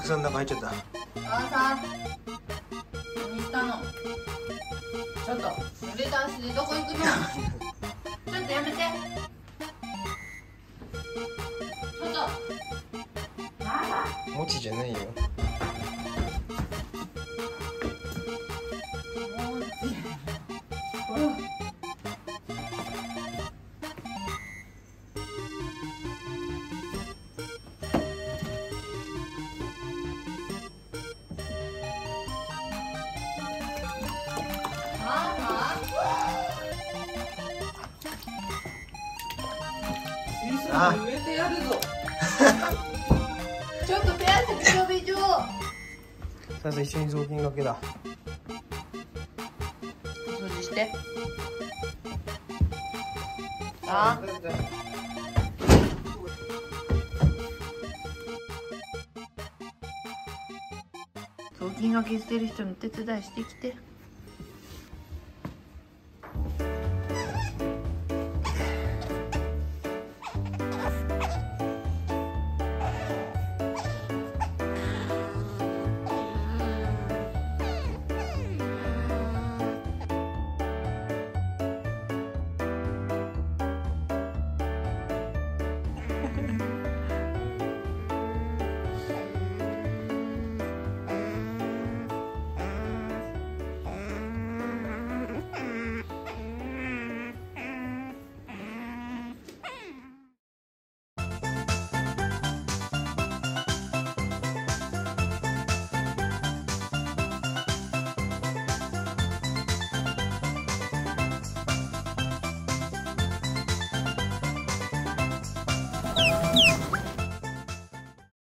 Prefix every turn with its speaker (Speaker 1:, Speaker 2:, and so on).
Speaker 1: 服さんの中入っちゃった。
Speaker 2: あーさん、何したの？ちょっと濡れた足でどこ行くの？ちょっとやめて。ちょっと
Speaker 1: もちじゃないよ。
Speaker 2: もう
Speaker 1: あ
Speaker 2: 植えてやるぞ。ちょっと手足びちょびちょ。
Speaker 1: さあさあ一緒に雑巾がけだ。
Speaker 2: 掃除して。あ。雑巾がけしてる人の手伝いしてきて。